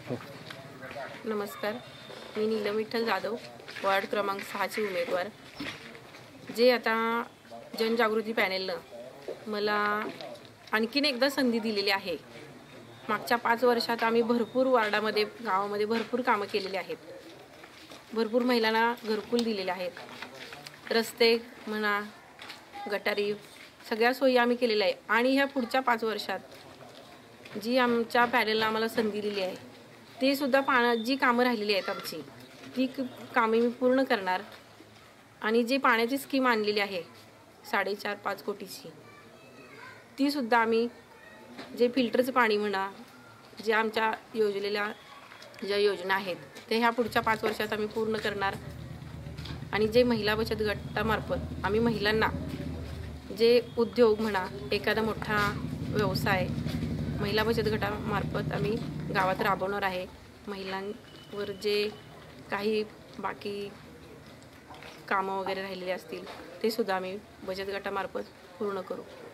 नमस्कार, मी नीलम विठ्ठल जाधव, वार्ड क्रमांक 6ची उमेदवार. जे आता जनजागृती पॅनेलनं मला आणखीन एकदा संधी दिलेली आहे. मागच्या 5 वर्षात आम्ही भरपूर वार्डामध्ये, गावामध्ये भरपूर कामं केलेली आहेत. भरपूर महिलांना घरकुल दिलेले आहेत. रस्ते म्हणा, गटारी, सगळ्या सोयी आम्ही केलेल्या आहे. आणि ह्या पुढच्या 5 वर्षात जी आमच्या पॅनेलनं आम्हाला संधी दिली आहे, ती सुद्धा जी कामं राहिलेली आहेत आमची, ती कामे मी पूर्ण करणार. आणि जी पाण्याची स्कीम आणलेली आहे 4.5-5 कोटीची, ती सुद्धा आम्ही, जे फिल्टरचं पाणी म्हणा, जे आमच्या ज्या योजना आहेत ते ह्या पुढच्या 5 वर्षात आम्ही पूर्ण करणार. आणि जे महिला बचत गटामार्फत आम्ही महिलांना जे उद्योग म्हणा, एखादा मोठा व्यवसाय महिला बचत गटामार्फत आम्ही गावात राबवणार आहे. महिलांवर जे काही बाकी कामं वगैरे राहिलेली असतील ते सुद्धा आम्ही बचत गटामार्फत पूर्ण करू.